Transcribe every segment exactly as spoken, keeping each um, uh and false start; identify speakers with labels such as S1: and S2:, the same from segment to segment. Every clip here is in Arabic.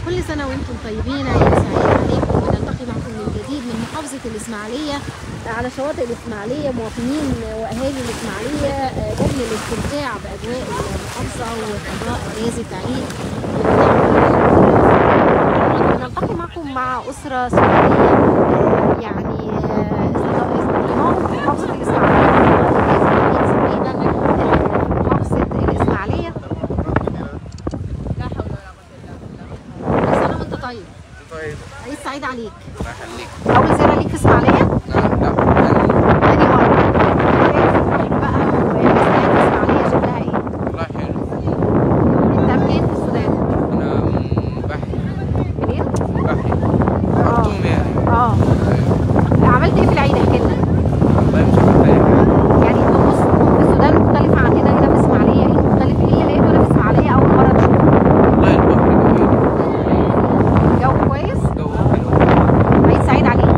S1: كل سنة وانتم طيبين، عيد سعيد عليكم. ونلتقي معكم من جديد من محافظة الإسماعيلية على شواطئ الإسماعيلية، مواطنين وأهالي الإسماعيلية جبل الاستمتاع بأجواء المحافظة وقضاء أجازة عيد. نلتقي معكم مع أسرة سورية يعني استضافوهم في محافظة الإسماعيلية. محافظة الإسماعيلية. لا حول ولا قوة إلا بالله. كل سنة وأنت طيب.
S2: طيب.
S1: عيد سعيد عليك.
S2: الله يخليك.
S1: أول زيارة ليك في إسماعيلية؟
S2: نعم لا.
S1: تاني مرة. إيه البحر بقى والإسماعيلية شكلها إيه؟
S2: والله حلو.
S1: أنت منين في السودان؟
S2: أنا من بحري.
S1: منين؟
S2: بحري.
S1: آه.
S2: خرطوم يعني.
S1: آه. عملت إيه في العيد؟ احكي لنا.
S2: والله مش عارف أي حاجة.
S1: يعني طقوسكم في السودان مختلفة عننا هنا في إسماعيلية، إيه المختلف؟ إيه اللي لقيته هنا في إسماعيلية أول مرة تشوفه؟
S2: والله البحر جميل.
S1: جو كويس؟
S2: جو حلو.
S1: عيد سعيد عليك.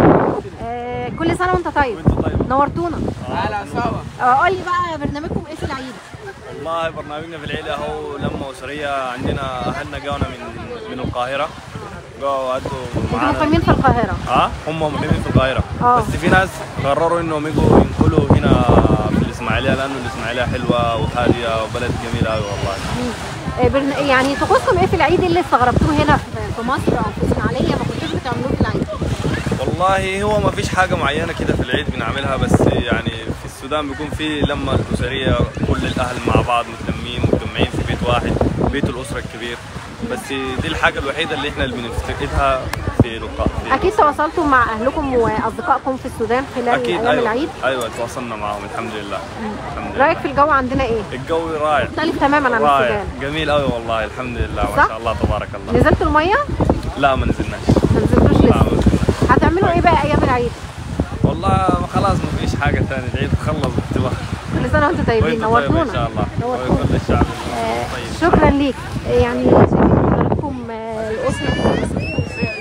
S1: آه كل سنة وأنت طيب.
S3: وانت طيب.
S1: نورتونا.
S2: تعالى سوا.
S1: آه قول لي بقى برنامجكم إيه في العيد؟
S3: والله برنامجنا في العيد هو لمه اسريه. عندنا اهلنا جاونا من من القاهره، جاوا ادوا
S1: أنتوا
S3: معانا.
S1: مقيمين في القاهرة؟
S3: اه هم مقيمين في القاهره.
S1: آه.
S3: بس في ناس قرروا انهم يجوا ينقلوا هنا في الاسماعيليه، لانه الاسماعيليه حلوه وهاديه وبلد جميل قوي والله.
S1: آه برن... يعني طقوسكم إيه في العيد اللي استغربتوه هنا في مصر أو في إسماعيلية ما كنتوش بتعملوه في العيد؟
S3: والله هو ما فيش حاجه معينه كده في العيد بنعملها، بس يعني في السودان بيكون في لمه اسريه، كل الاهل مع بعض متلمين مجتمعين في بيت واحد، بيت الاسره الكبير. بس دي الحاجه الوحيده اللي احنا اللي بنفتقدها في القاهره.
S1: أكيد تواصلتوا مع أهلكم وأصدقائكم في السودان خلال
S3: اكيد.
S1: أيام
S3: ايوه
S1: العيد؟
S3: ايوه تواصلنا معهم الحمد لله. الحمد لله.
S1: رأيك في الجو عندنا إيه؟
S3: الجو رائع،
S1: مختلف تماما عن
S3: رائع
S1: السودان.
S3: جميل قوي والله الحمد لله ما
S1: صح؟
S3: شاء الله تبارك الله.
S1: نزلتوا المية؟
S3: لا ما نزلناش.
S1: ما نزلتوش
S3: لا
S1: لسه.
S3: ما نزلناش.
S1: هتعملوا إيه بقى أيام العيد؟
S3: والله خلاص ما فيش حاجه ثانيه، العيد خلص بالتبخ.
S1: كل سنة وأنتم طيبين.
S3: وانت طيب
S1: نورتونا.
S3: ان شاء الله.
S1: نورتونا.
S3: وكل الشعب
S1: آه
S3: طيب.
S1: شكرا ليك. يعني شايفين حضراتكم آه الأسرة المصرية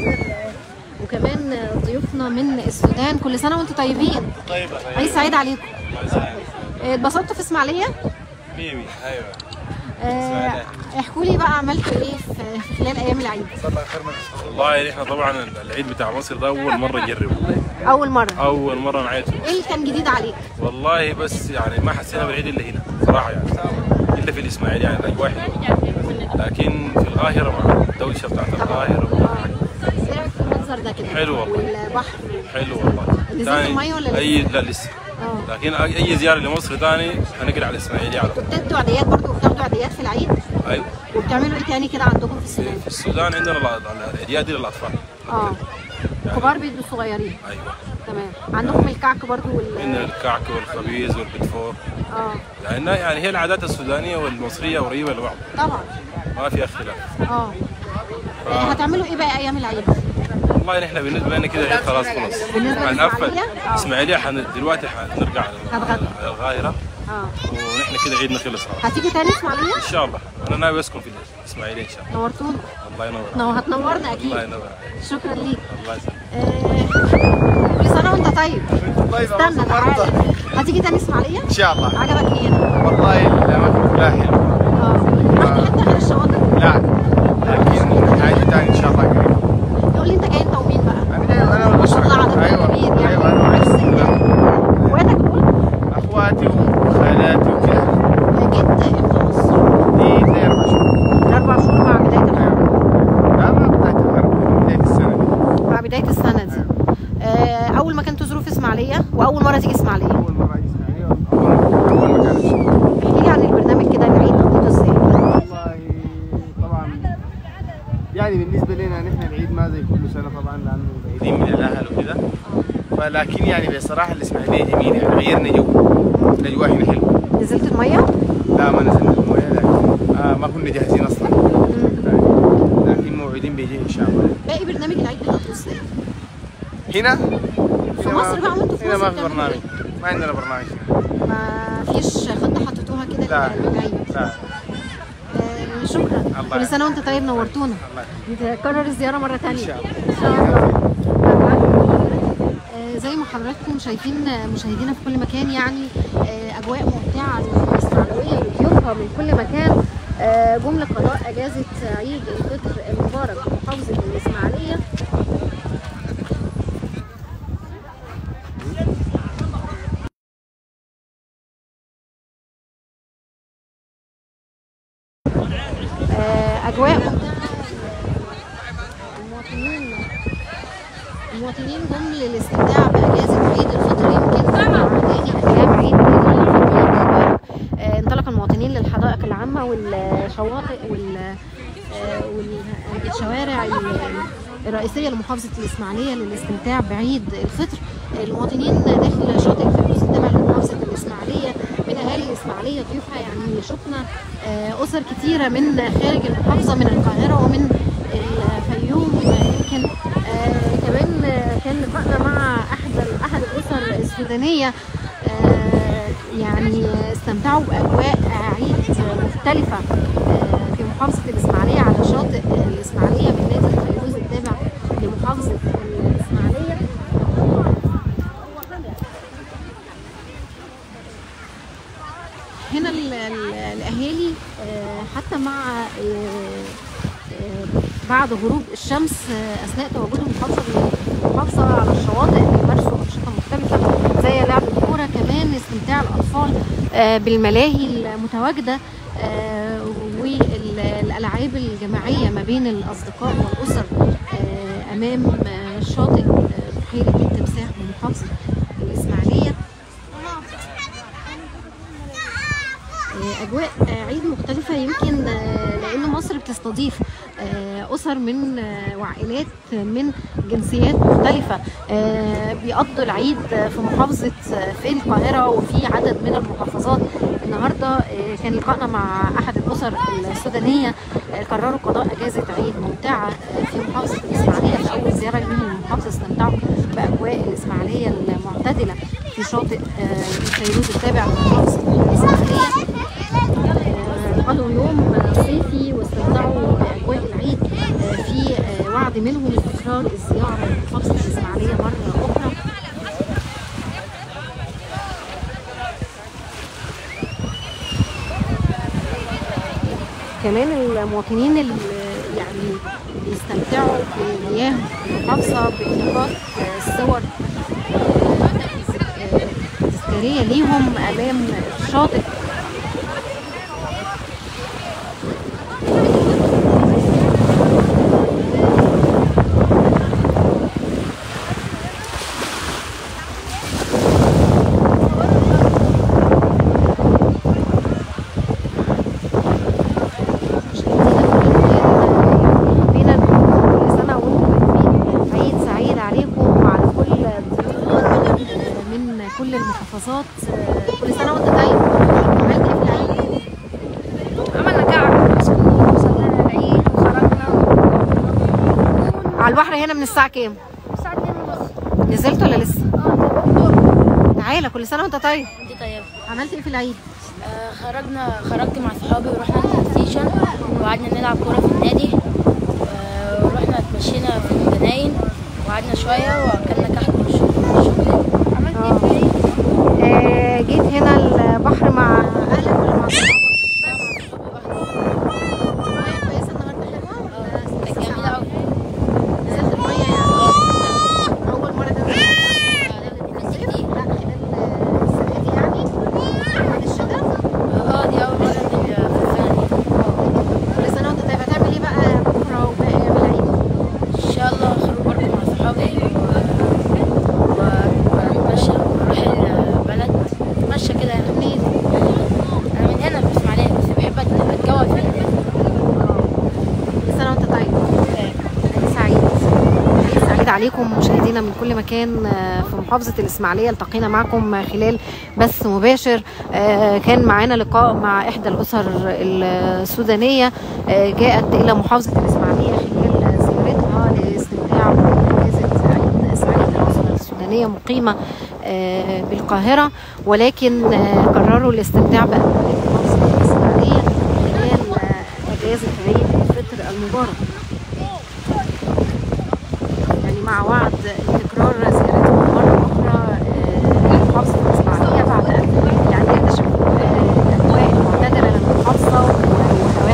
S1: وكمان آه، ضيوفنا من السودان. كل سنة وأنتم طيبين.
S3: طيب
S1: عيد سعيد عليكم. آه، اتبسطتوا في إسماعيلية؟
S3: ميمي ايوه.
S1: آه، احكوا لي بقى عملتوا إيه في في خلال أيام العيد؟
S4: والله احنا طبعا العيد بتاع مصر ده اول مره نجربه،
S1: أول مرة.
S4: اول مره نعيشه.
S1: إيه اللي كان جديد عليك؟
S4: والله بس يعني ما حسينا بالعيد الا هنا صراحه يعني، الا في الاسماعيليه يعني الاجواء حلوه، لكن في القاهره مع الدوشه بتاعت القاهره
S1: إيه رأيك في المنظر ده كده؟
S4: حلو والله.
S1: والبحر.
S4: حلو والله.
S1: نزلتوا
S4: تاني
S1: المية ولا لسه؟
S4: اي لا لسه،
S1: اه.
S4: لكن اي زياره لمصر ثاني هنقرا على الاسماعيليه على طول.
S1: بتدوا عيديات برضه وبتاخدوا عيديات في العيد؟
S4: ايوه.
S1: وبتعملوا إيه تاني كده عندكم في السودان؟
S4: في السودان عندنا العيديات دي للاطفال.
S1: اه. الكبار بيدوا الصغيرين.
S4: ايوه.
S1: تمام. عندكم الكعك برضه وال
S4: عندنا الكعك والخبيز والبتفور.
S1: اه.
S4: يعني يعني هي العادات السودانيه والمصريه قريبه لبعض،
S1: طبعا.
S4: ما في اختلاف.
S1: اه. آه، هتعملوا ايه بقى ايام العيد؟
S4: والله نحن بالنسبه لنا كده العيد خلاص خلص.
S1: بالنسبة
S4: هنقفل
S1: للإسماعيلية؟ آه.
S4: اسماعيليه حن... دلوقتي حنرجع على
S1: هتغدوا.
S4: على القاهره،
S1: اه.
S4: ونحن كده عيدنا خلص خلاص.
S1: هتيجوا تاني اسماعيلية؟
S4: ان شاء الله انا ناوي اسكن في الاسماعيليه ان شاء الله.
S1: نورتونا.
S4: الله ينور.
S1: نو هتنورنا اكيد.
S4: الله ينور.
S1: شكرا ليك.
S4: الله يسلمك.
S1: آه، كل سنة وانت طيب.
S2: طيب
S1: استنى تعالى. هتيجي تاني اسماعيلية؟
S2: ان شاء الله.
S1: عجبك ايه هنا؟
S2: والله الاماكن كلها حلوه.
S1: اه. رحت حتة غير الشواطئ؟
S2: لا لكن عايز تاني ان شاء الله قريب.
S1: قول لي انت جاي انت ومين بقى؟
S2: انا جاي انا
S1: ما شاء الله
S2: والاسره.
S1: عدد
S2: ايوه
S1: كبير يعني.
S2: ايوه انا
S1: نفس
S2: وعيلتي
S1: ال-
S2: كلها.
S1: اخواتك دول؟
S2: اخواتي وخالاتي وكده.
S1: جيت امتى مصر؟
S2: دي لي اربع شهور.
S1: اربع شهور مع بداية الحرب.
S2: لا ما بدايه الحرب، بدايه السنه دي.
S1: مع بداية السنة دي. آه، أول مكان تزوره في إسماعيلية وأول مرة تيجي إسماعيلية.
S2: اول مره اجي اسماعيليه اول اول مكان امشي.
S1: احكي لي عن البرنامج كده العيد قضيته ازاي؟
S2: والله طبعا يعني بالنسبه لنا نحن العيد ما زي كل سنه طبعا لانه بعيدين من الاهل وكده، ولكن يعني بصراحه الاسماعيليه جميله يعني غيرنا جو، الاجواء هنا حلوه.
S1: نزلت المية؟
S2: لا ما نزلنا المويه لكن آه ما كنا جاهزين اصلا، لكن موعدين بيجي ان شاء الله.
S1: باقي برنامج العيد بتقضوه ازاي؟
S2: هنا
S1: في مصر بقى وانتوا في
S2: هنا
S1: مصر
S2: ما في
S1: بتعملوا
S2: برنامج،
S1: ايه؟
S2: ما عندنا برنامج.
S1: ما فيش خطة حطيتوها كده
S2: لا
S1: للعيد؟
S2: لا.
S1: آه، شكرا.
S2: الله
S1: كل سنة وانت طيب. نورتونا.
S2: الله
S1: نتكرر الزيارة مرة تانية.
S2: ان شاء الله.
S1: ان شاء الله. آه، زي ما حضراتكم شايفين آه، مشاهدينا في كل مكان يعني آه، اجواء ممتعه للاسماعيليه وضيوفها من كل مكان. جم لقضاء اجازه عيد الفطر المبارك في محافظه الاسماعيليه. اجواء المواطنين المواطنين جم للاستمتاع باجازه عيد الفطر. يمكن هذه ايام عيد الفطر انطلق المواطنين للحدائق العامه والشواطئ والشوارع الرئيسيه لمحافظه الاسماعيليه للاستمتاع بعيد الفطر. المواطنين داخل شاطئ الفيروز التابع لمحافظه الاسماعيليه من اهالي الاسماعيليه ضيوفها، يعني شفنا اسر كتيره من خارج المحافظه من القاهره ومن الفيوم. يمكن كمان كان لقائنا مع احد احد الاسر السودانيه، يعني استمتعوا باجواء عيد مختلفه في محافظه الاسماعيليه على شاطئ الاسماعيليه من نادي الفيروز التابع لمحافظه الاسماعيليه. هنا الاهالي حتى مع بعد غروب الشمس اثناء تواجدهم المحافظه على الشواطئ بيمارسوا انشطه مختلفه زي لعب الكوره، كمان استمتاع الاطفال بالملاهي المتواجده والالعاب الجماعيه ما بين الاصدقاء والاسر امام شاطئ بحيره التمساح بمحافظه الاسماعيليه. اجواء عيد مختلفه، يمكن لان مصر بتستضيف اسر من وعائلات من جنسيات مختلفه بيقضوا العيد في محافظه في القاهره وفي عدد من المحافظات. النهارده كان لقائنا مع احد الاسر السودانيه قرروا قضاء اجازه عيد ممتعه في محافظه الاسماعيليه. في اول زياره لهم للمحافظه استمتعوا باجواء الاسماعيليه المعتدله في شاطئ الفيروز التابع لمحافظه الاسماعيليه. قضوا يوم صيفي واستمتعوا باجواء العيد في وعد منهم لتكرار الزياره لمحافظه الاسماعيليه مره اخرى. كمان المواطنين اللي يعني بيستمتعوا بمياه المحافظه بالتقاط الصور تذكاريه ليهم امام الشاطئ. كل المحافظات كل سنه وانت طيب. عملت ايه في العيد؟
S5: عملنا كعك عشان وصلنا العيد وخرجنا
S1: على البحر هنا من الساعه كام؟
S5: الساعه اتنين ونص.
S1: نزلت ولا لسه؟ اه تعالى كل سنه وانت طيب.
S5: انت طيب.
S1: عملت ايه في العيد؟
S5: آه خرجنا خرجت مع صحابي ورحنا البلاي ستيشن وقعدنا نلعب كوره في النادي، آه ورحنا اتمشينا في الجناين وقعدنا شويه واكلنا كحك والشوكولاته. عملت ايه في العيد؟
S1: آه جيت هنا البحر مع اهلك ولا مع صحابك؟ الميه كويسه النهارده حلوه؟
S5: اه كانت جميله قوي.
S1: نزلت الميه يعني؟ اه اول مره تنزل؟
S5: نزلت كتير.
S1: لا خلال السنه دي يعني بعد الشتاء؟
S5: اه دي اول مره انزل في السنه دي.
S1: كل سنه وانت طيب. هتعمل ايه بقى بكره وباقي ايام العيد؟
S5: ان شاء الله هخرج برضه مع صحابي ونتمشى ونروح البلد نتمشى كده. يعني منين؟ انا من هنا في الاسماعيليه بس بحب اتجول في البلد.
S1: كل سنه وانت طيب. عيد سعيد. عيد سعيد عليكم مشاهدينا من كل مكان في محافظه الاسماعيليه. التقينا معكم خلال بث مباشر. كان معانا لقاء مع احدى الاسر السودانيه جاءت الى محافظه الاسماعيليه خلال زيارتها لاستمتاع باجازه عيد سعيد. الاسره السودانيه مقيمه بالقاهره ولكن قرروا الاستمتاع بمحافظه الاسماعيليه خلال اجازه عيد الفطر المبارك، يعني مع وعد تكرار زيارتهم مره اخرى لمحافظه الاسماعيليه بعد ان يعني يكتشفوا الاجواء المعتدله للمحافظه وهواها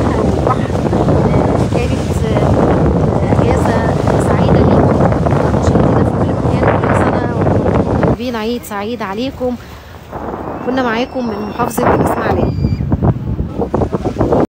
S1: طيبين، عيد سعيد عليكم. كنا معاكم من محافظة الإسماعيلية.